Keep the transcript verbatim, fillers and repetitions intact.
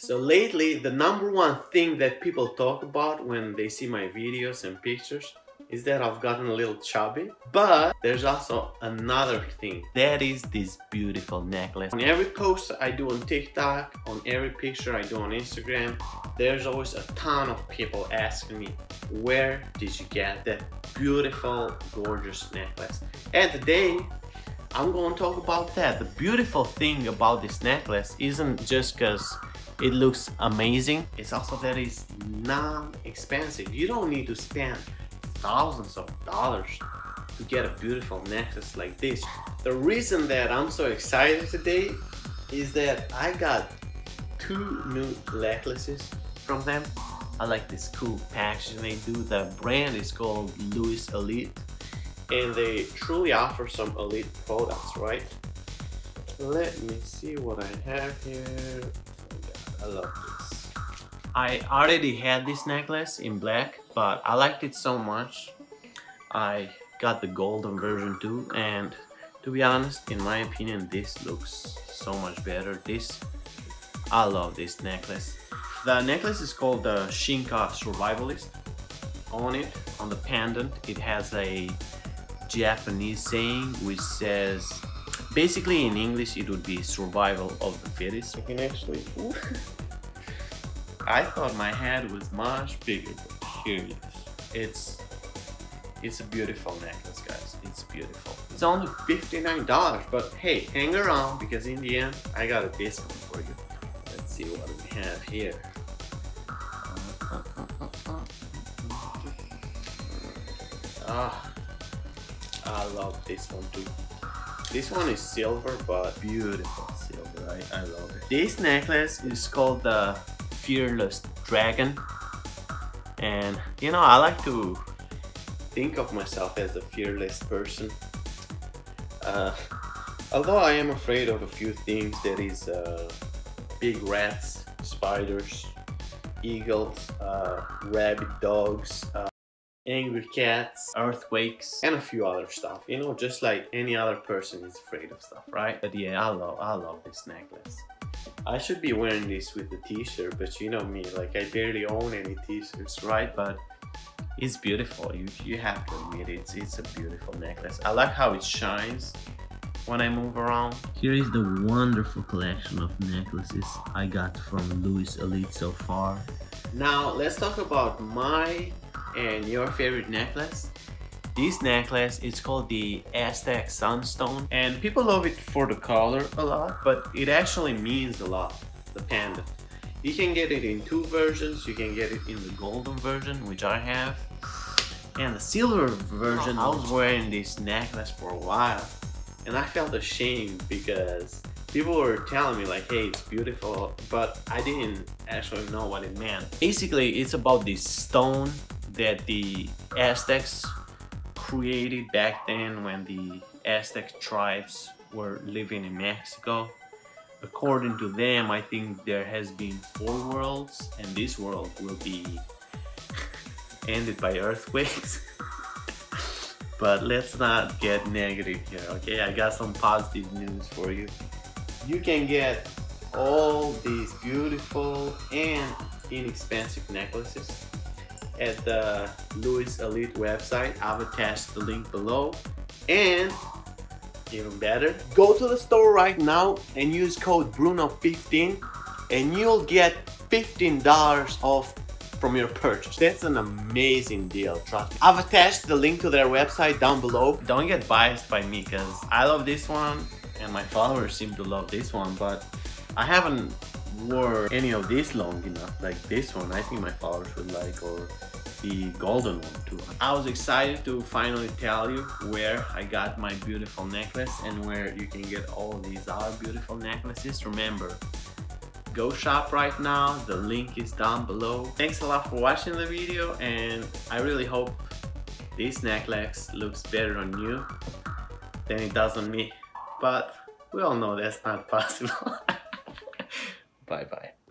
So lately, the number one thing that people talk about when they see my videos and pictures is that I've gotten a little chubby. But there's also another thing. That is this beautiful necklace. On every post I do on TikTok, on every picture I do on Instagram, there's always a ton of people asking me, where did you get that beautiful, gorgeous necklace? And today, I'm going to talk about that. The beautiful thing about this necklace isn't just because it looks amazing, it's also that it's non-expensive. You don't need to spend thousands of dollars to get a beautiful necklace like this. The reason that I'm so excited today is that I got two new necklaces from them. I like this cool packaging they do. The brand is called Louis Elite, and they truly offer some elite products, right? Let me see what I have here. I love this. I already had this necklace in black, but I liked it so much I got the golden version too, and to be honest, in my opinion, this looks so much better. This, I love this necklace. The necklace is called the Shinka Survivalist. On it, on the pendant, it has a Japanese saying which says, basically in English it would be survival of the fittest. You can actually, I thought my head was much bigger, but here it is. It's, it's a beautiful necklace, guys. It's beautiful. It's only fifty-nine dollars, but hey, hang around because in the end, I got a discount for you. Let's see what we have here. Ah, I love this one too. This one is silver, but beautiful silver. I, I love it. This necklace is called the Fearless Dragon. And you know, I like to think of myself as a fearless person. Uh, although I am afraid of a few things, that is uh, big rats, spiders, eagles, uh, rabid dogs, uh, angry cats, earthquakes, and a few other stuff. You know, just like any other person is afraid of stuff, right? But yeah, I love, I love this necklace. I should be wearing this with a t-shirt, but you know me, like I barely own any t-shirts, right? But it's beautiful. You, you have to admit it. It's, it's a beautiful necklace. I like how it shines when I move around. Here is the wonderful collection of necklaces I got from Louis Elite so far. Now let's talk about my and your favorite necklace. This necklace is called the Aztec Sunstone, and people love it for the color a lot, but it actually means a lot, the pendant. You can get it in two versions. You can get it in the golden version, which I have, and the silver version. I was wearing this necklace for a while and I felt ashamed because people were telling me like, hey, it's beautiful, but I didn't actually know what it meant. Basically, it's about this stone that the Aztecs created back then when the Aztec tribes were living in Mexico. According to them, I think there has been four worlds, and this world will be ended by earthquakes. But let's not get negative here, okay? I got some positive news for you. You can get all these beautiful and inexpensive necklaces at the Louis Elite website. I've attached the link below. And even better, go to the store right now and use code Bruno fifteen and you'll get fifteen dollars off from your purchase. That's an amazing deal, trust me. I've attached the link to their website down below. Don't get biased by me because I love this one and my followers seem to love this one, but I haven't wore any of these long enough, like this one. I think my followers would like, or the golden one too. I was excited to finally tell you where I got my beautiful necklace and where you can get all these other beautiful necklaces. Remember, go shop right now. The link is down below. Thanks a lot for watching the video, and I really hope this necklace looks better on you than it does on me. But we all know that's not possible. Bye bye.